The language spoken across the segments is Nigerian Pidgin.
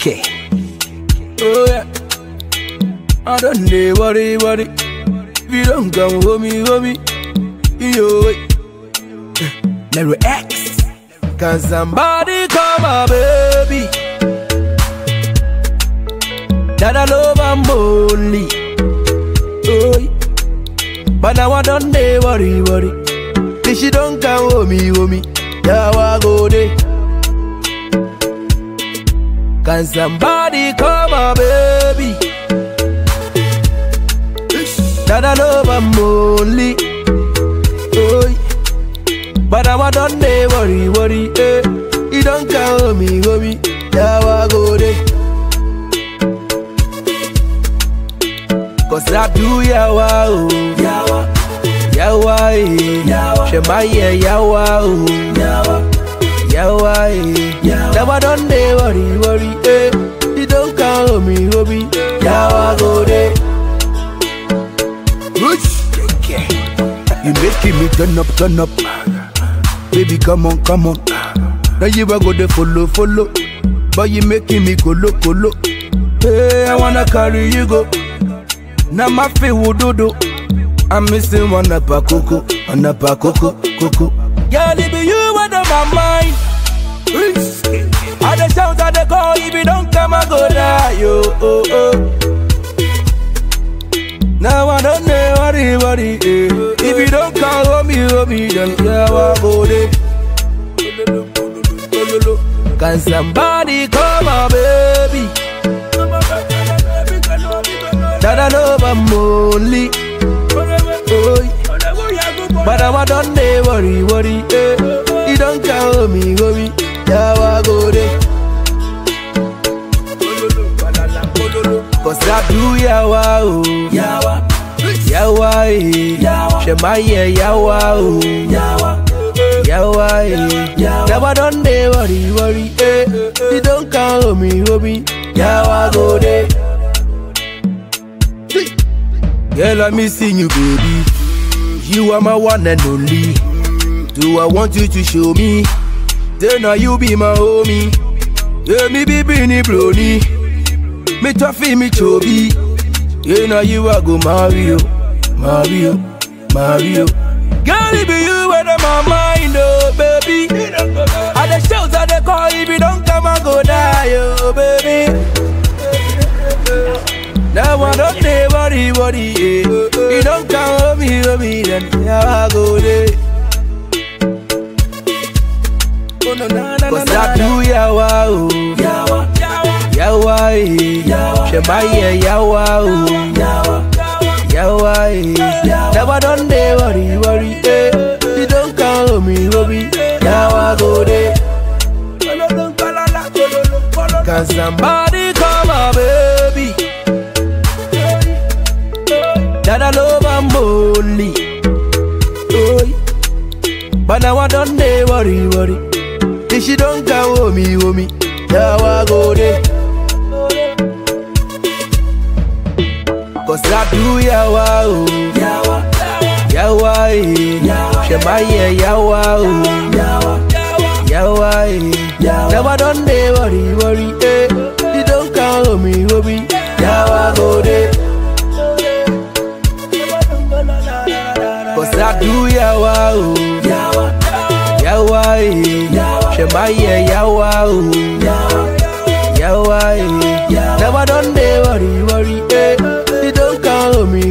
Okay. Oh yeah. I don't need worry. If you don't come homie. Yo. Nero X. Can somebody call my baby? That I love I'm only. Oh. But now I don't need worry. If she don't come homie. Yawa go there. Can somebody call my baby? That I love I'm only. Oh, but I don't need worry. You don't call me, Yawa go there. Cause I do yawa, oh. Yawa, Shemaya, yawa, Yawa, never done day worry, you don't call me, Yawa go there. You making me turn up, baby come on. Now you a go there follow, but you making me go low. Hey, I wanna carry you go. Now my feet will do. I'm missing one up a coco. Girl, it be you under my mind. I the shout at the call, if you don't come, I go die, yo. Now I don't know worry. If you don't call me, then Yawa go there. Can somebody call my baby? That I love I'm only. But I don't need worry. You don't call me, Yawa go there. Cause I do yawa, oh. Yawa, Shemaya, yawa, oh. Yawa, never don't need worry. You don't call me, Yawa go there. Girl, I missing you, baby. You are my one and only. Do I want you to show me? Then now you be my homie. Yeah, me be Bini Brony. Me toughy, me chubby. Yeah, now you are go Mario. Girl, it be you out of my mind, oh baby. At the shows at the call, if you don't come, I go die, oh baby. Now I don't need worry, you don't come me, then I go there. Cause I do yawa, oh. Yawa, Shemaya, yawa, oh. Yawa, never done day worry, you don't call me, Yawa go there. Can somebody call my baby? That I love I'm only. But now I don't need worry. If she don't call me, Yawa go there. Cause I do yawa, oh. Yawa, Shemaya, yawa, oh. Yawa, never done day worry. You don't call me, Yawa go there. Cause I do yawa, oh. Yawa, Shemaya, yawa, oh. Yawa, never done day worry. You don't call me,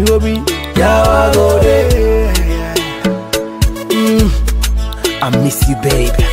Yawa go there. I miss you, babe.